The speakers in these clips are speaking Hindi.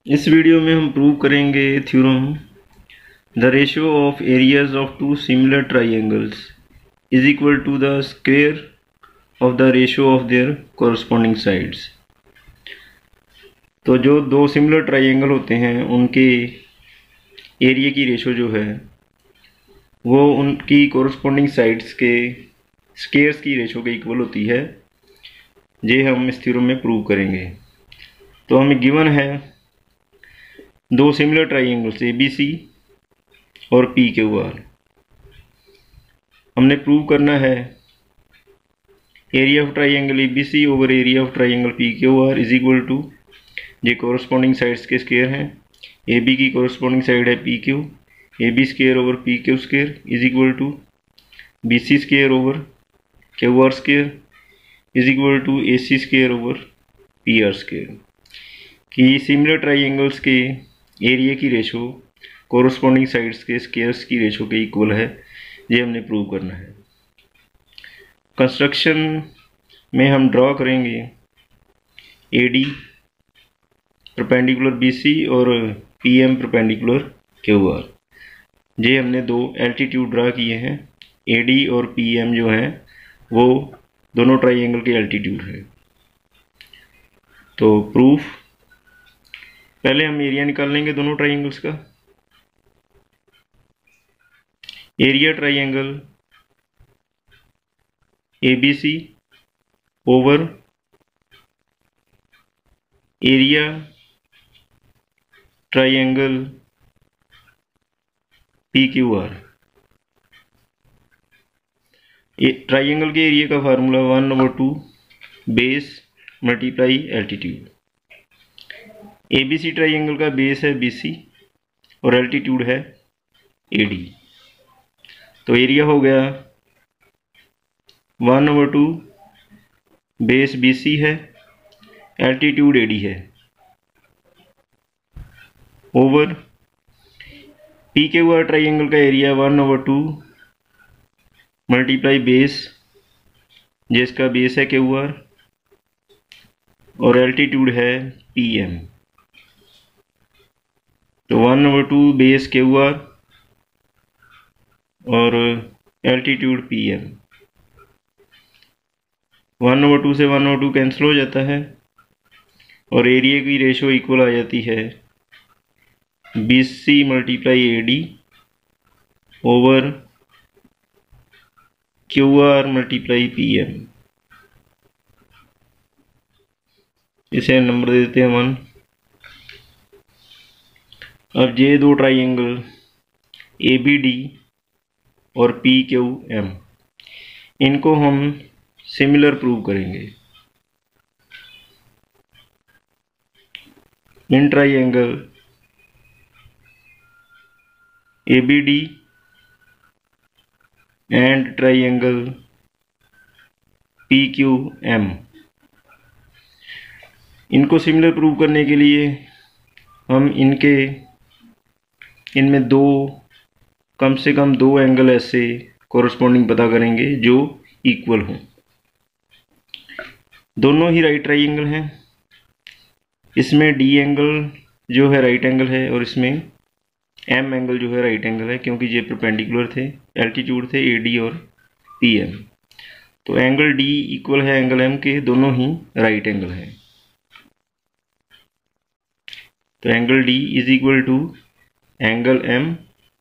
इस वीडियो में हम प्रूव करेंगे theorem the ratio of areas of two similar triangles is equal to the square of the ratio of their corresponding sides. तो जो दो सिमिलर ट्राइंगल होते हैं उनके एरिया की रेशो जो है वो उनकी कॉरस्पॉन्डिंग साइड्स के स्क्वायर्स की रेशो के इक्वल होती है। ये हम इस थ्योरम में प्रूव करेंगे। तो हमें गिवन है दो सिमिलर ट्राइंगल्स ABC और PQR। हमने प्रूव करना है area of triangle ABC over area of triangle PQR is equal to ये कॉरस्पॉन्डिंग साइड्स के स्क्वायर हैं। AB की कॉरस्पॉन्डिंग साइड है PQ, AB square over PQ square is equal to BC square over QR square is equal to AC square over PR square. कि सिमिलर ट्राइंगल्स के एरिया की रेशो कॉरस्पॉन्डिंग साइड्स के स्क्वायर्स की रेशो के इक्वल है, ये हमने प्रूव करना है। कंस्ट्रक्शन में हम ड्रॉ करेंगे AD परपेंडिकुलर BC और PM परपेंडिकुलर QR। ये हमने दो एल्टीट्यूड ड्रा किए हैं। AD और PM जो हैं वो दोनों ट्राइंगल के एल्टीट्यूड हैं। तो प्रूफ, पहले हम एरिया निकाल लेंगे दोनों ट्राइंगल्स का। Area triangle ABC over area triangle PQR। Triangle के एरिया का formula 1/2 base multiply altitude. ABC triangle का बेस है BC और एल्टीट्यूड है AD। तो एरिया हो गया 1/2 बेस BC है, एल्टीट्यूड AD है, ओवर PQR ट्राइंगल का एरिया 1/2 मल्टीप्लाई बेस जिसका बेस है QR और एल्टीट्यूड है PM। तो 1/2 बेस QR और एल्टीट्यूड PM। 1/2 से 1/2 कैंसिल हो जाता है और एरिया की रेशो इक्वल आ जाती है BC multiply AD over QR multiply PM। इसे नंबर दे देते हैं 1। अब ये दो ट्राइंगल ABD और PQM इनको हम सिमिलर प्रूव करेंगे। इन triangle ABD and triangle PQM इनको सिमिलर प्रूव करने के लिए हम इनमें कम से कम दो एंगल ऐसे कॉरस्पॉन्डिंग पता करेंगे जो इक्वल हों। दोनों ही राइट ट्राइंगल हैं। इसमें D एंगल जो है राइट एंगल है और इसमें M एंगल जो है राइट एंगल है, क्योंकि ये परपेंडिकुलर थे, एल्टीट्यूड थे AD और PM। तो एंगल D इक्वल है एंगल M के, दोनों ही राइट एंगल हैं। तो angle D is equal to angle M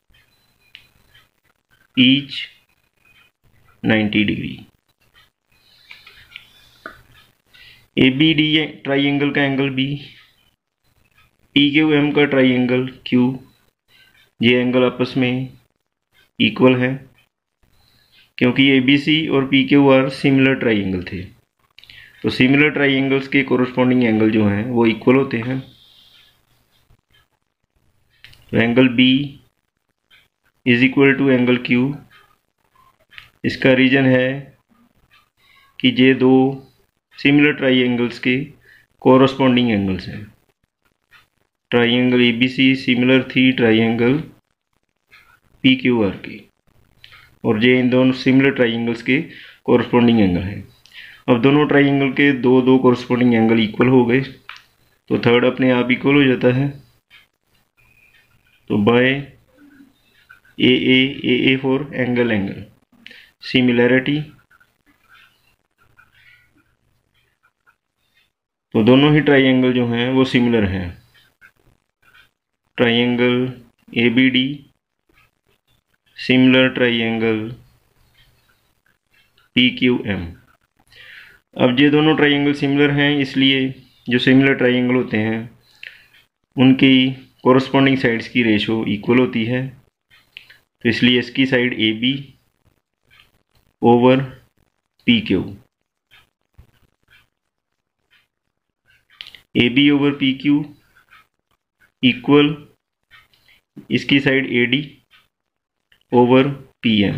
each 90 degree. ABD triangle का एंगल B, PQM का ट्राइंगल Q, ये एंगल आपस में इक्वल है क्योंकि ABC और PQR सिमिलर ट्राइंगल थे। तो सिमिलर ट्राइंगल्स के कोरस्पॉन्डिंग एंगल जो हैं वो इक्वल होते हैं। तो angle B is equal to angle Q। इसका रीजन है कि ये दो सिमिलर ट्राइंगल्स के कोरस्पॉन्डिंग एंगल्स हैं। ट्राइंगल ABC सिमिलर थी ट्राइंगल PQR की, और ये इन दोनों सिमिलर ट्राइंगल्स के कोरस्पॉन्डिंग एंगल हैं। अब दोनों ट्राइंगल के दो कोरस्पॉन्डिंग एंगल इक्वल हो गए, तो थर्ड अपने आप इक्वल हो जाता है। तो by a for angle similarity, तो दोनों ही ट्राइंगल जो हैं वो सिमिलर हैं। Triangle ABD similar triangle PQM। अब ये दोनों ट्राइंगल सिमिलर हैं, इसलिए जो सिमिलर ट्राइंगल होते हैं उनकी कोरस्पॉन्डिंग साइड्स की रेशो इक्वल होती है। तो इसलिए इसकी side AB over PQ, AB over PQ equal इसकी साइड AD ओवर PM।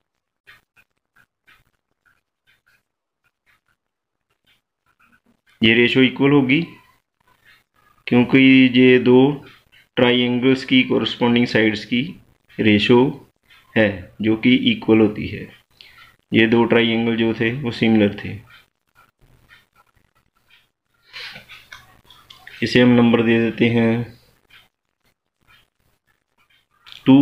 ये रेशो इक्वल होगी क्योंकि ये दो ट्राइंगल्स की कोरस्पॉन्डिंग साइड्स की रेशो है जो कि इक्वल होती है। ये दो ट्राइंगल जो थे वो सिमिलर थे। इसे हम नंबर दे देते हैं 2।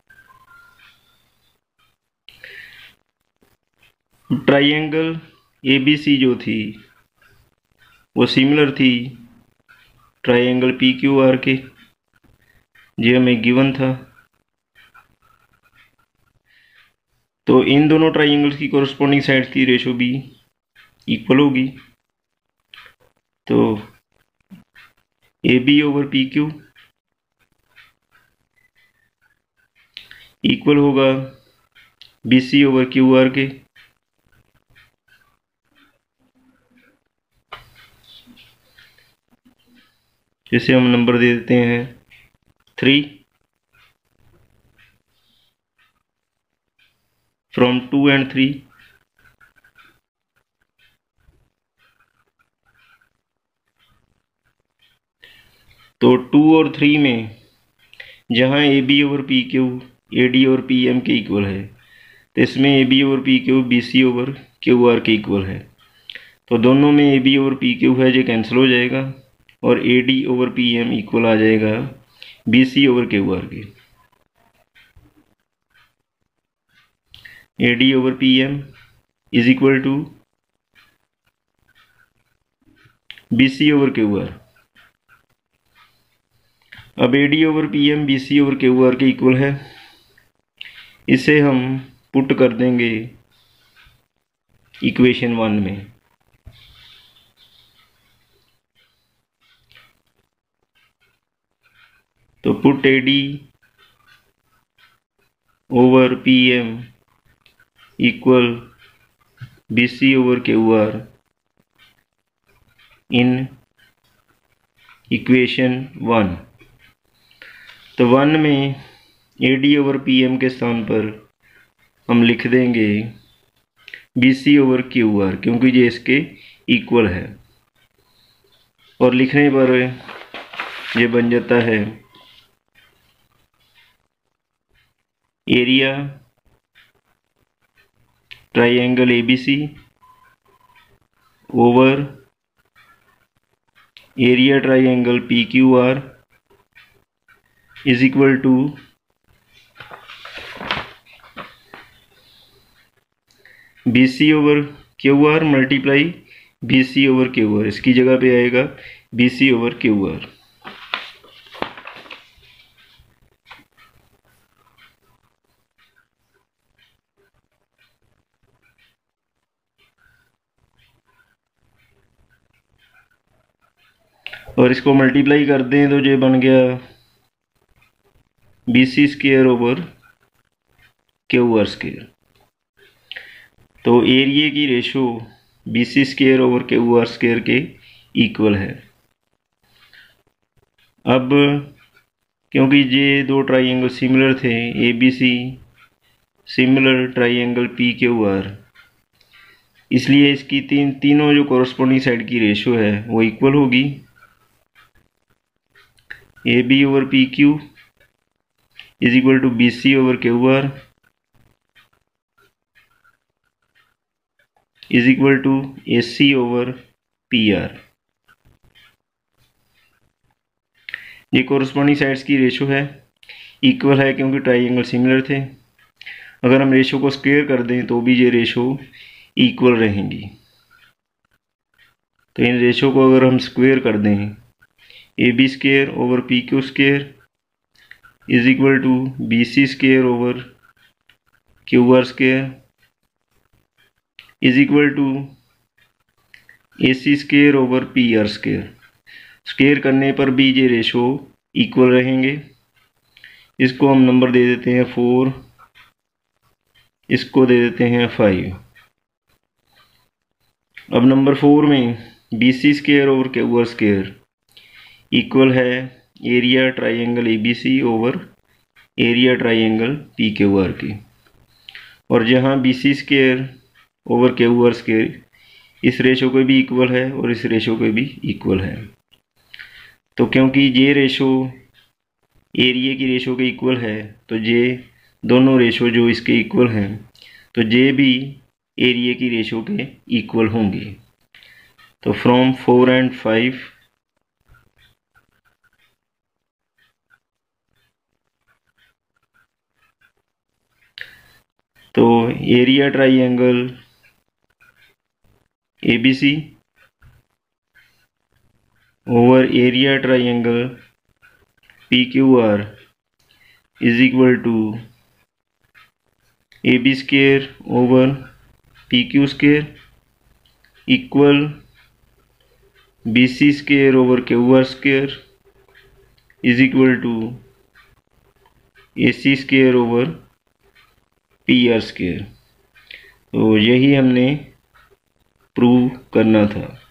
ट्राइंगल ABC जो थी वो सिमिलर थी ट्राइंगल PQR के, ये हमें गिवन था। तो इन दोनों ट्राइंगल्स की कोरस्पॉन्डिंग साइड्स की रेशो भी इक्वल होगी। तो AB ओवर PQ इक्वल होगा BC ओवर QR के। जिसे हम नंबर दे देते हैं 3। फ्रॉम 2 and 3 तो 2 और 3 में जहाँ AB ओवर PQ AD और PM के इक्वल है, तो इसमें AB over PQ BC over QR के इक्वल है। तो दोनों में AB ओवर PQ है, जो कैंसिल हो जाएगा और AD ओवर PM इक्वल आ जाएगा BC ओवर QR के। AD over PM is equal to BC over QR। अब AD over PM BC over QR के इक्वल है, इसे हम पुट कर देंगे इक्वेशन 1 में। तो put AD over PM equal BC over QR in equation 1। तो 1 में AD ओवर PM के स्थान पर हम लिख देंगे BC ओवर QR, क्योंकि ये इसके इक्वल है। और लिखने पर ये बन जाता है area triangle ABC over area triangle PQR is equal to BC over QR multiply BC over QR। इसकी जगह पे आएगा BC ओवर QR। और इसको मल्टीप्लाई कर दें तो ये बन गया BC square over QR square. तो एरिया की ratio BC square over QR square के इक्वल है। अब क्योंकि ये दो ट्राइंगल सिमिलर थे, ABC सिमिलर ट्राइंगल PQR, इसलिए इसकी तीनों जो कोरस्पॉन्डिंग साइड की रेशो है वो इक्वल होगी। AB over PQ is equal to BC over QR is equal to AC over PR। ये कोरस्पॉन्डिंग साइड्स की रेशो है, इक्वल है क्योंकि ट्राइंगल सिमिलर थे। अगर हम रेशो को स्क्वायर कर दें तो भी ये रेशो इक्वल रहेंगी। तो इन रेशो को अगर हम स्क्वायर कर दें, A B square over P Q square is equal to B C square over Q R square is equal to A C square over P R square. Square करने पर भी ये रेशो इक्वल रहेंगे। इसको हम नंबर दे देते हैं 4, इसको दे देते हैं 5। अब नंबर 4 में B C square over Q R square equal है area triangle A B C over area triangle P Q R की। और जहाँ B C square over Q R square इस रेशो को भी इक्वल है और इस रेशो को भी इक्वल है। तो क्योंकि ये रेशो एरिया की रेशो के इक्वल है तो ये दोनों रेशो जो इसके इक्वल हैं तो ये भी एरिया की रेशो के इक्वल होंगे। तो फ्रॉम 4 and 5 तो area triangle ABC over area triangle PQR is equal to AB square over PQ square equal BC square over QR square is equal to AC square over PR square. तो यही हमने प्रूव करना था।